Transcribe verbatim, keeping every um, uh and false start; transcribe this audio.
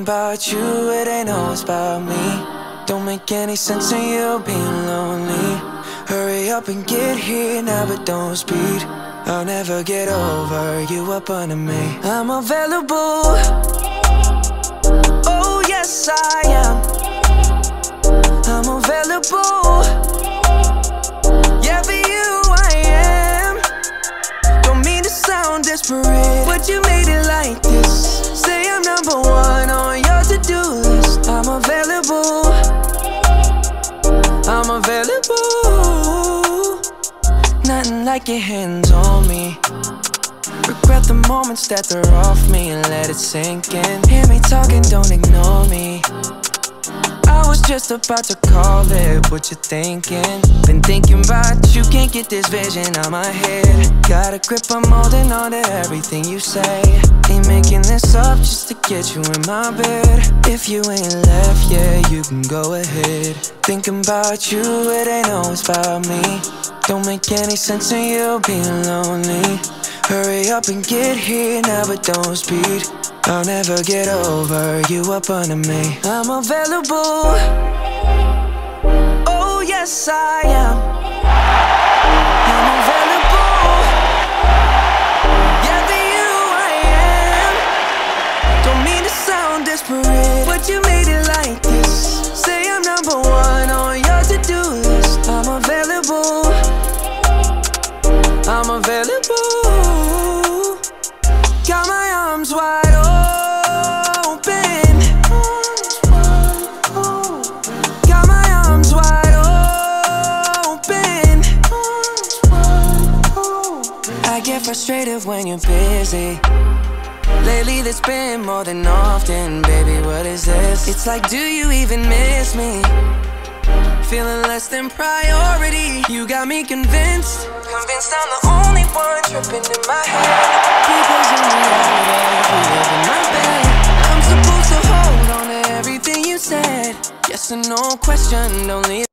Thinking about you, it ain't always about me. Don't make any sense in you being lonely. Hurry up and get here now, but don't speed. I'll never get over you up under me. I'm available. Oh yes I am. I'm available. Yeah, for you I am. Don't mean to sound desperate, but you made it like this. Say I'm number one on your to-do list. I'm available. I'm available. Nothing like your hands on me. Regret the moments that they're off me and let it sink in. Hear me talking, don't ignore me. I was just about to call it, what you thinking? Been thinking about you, can't get this vision out my head. Got a grip, I'm holding on to everything you say. Ain't making this up just to get you in my bed. If you ain't left yet, you can go ahead. Thinking about you, it ain't always about me. Don't make any sense in you being lonely. Hurry up and get here now, but don't speed. I'll never get over you up under me. I'm available. Oh yes I am. I'm available. Yeah, for you I am. Don't mean to sound desperate, but you made it like this. Say I'm number one on your to-do list. I'm available. I'm available. Got my arms wide open. Got my arms wide open. I get frustrated when you're busy. Lately there's been more than often. Baby, what is this? It's like, do you even miss me? Feeling less than priority. You got me convinced. Convinced I'm the only one tripping in my head. People's in reality, we live in my bed. I'm supposed to hold on to everything you said. Yes or no question, don't leave